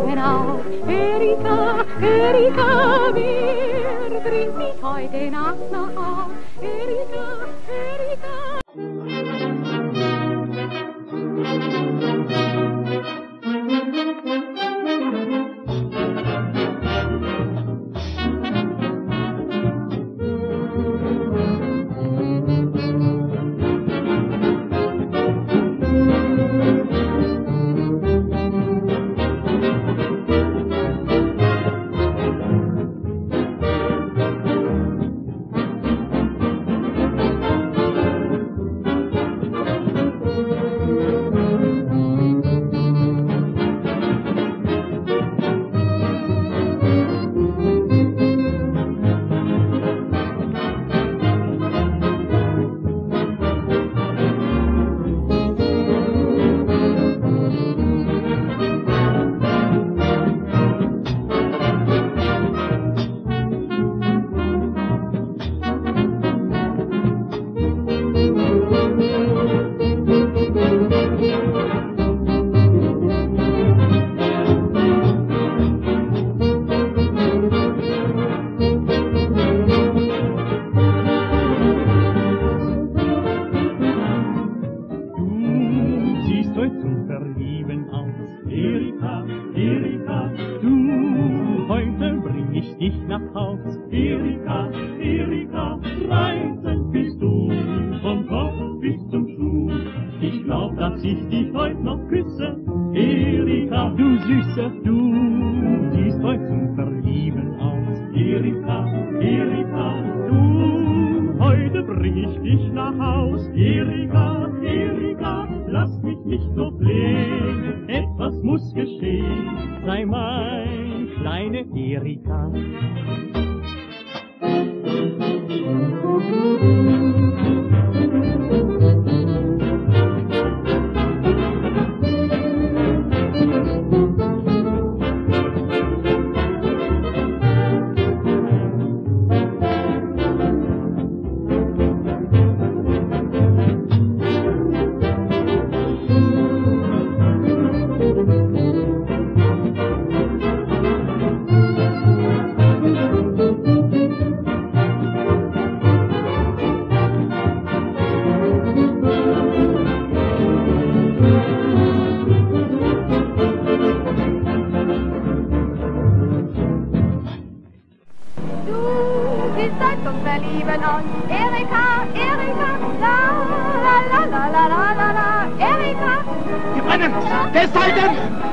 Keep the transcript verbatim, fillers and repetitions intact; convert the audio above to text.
verlieben auf Erika, Erika, wer bringt mich heute Nacht nach Haus? Erika, Erika. Erika, Erika, du, heute bring ich dich nach Haus. Erika, Erika, reizend bist du, vom Kopf bis zum Schuh. Ich glaub, dass ich dich heute noch küsse. Erika, du Süße, du siehst heute zum Verlieben aus. Erika, Erika, du, heute bring ich dich nach Haus. Erika, Erika, lass mich nicht so flehen, etwas muss geschehen, sei mein kleine Erika. Zum Verlieben aus Erika, Erika, la la la la la la la, Erika. Wir brennen! Festhalten!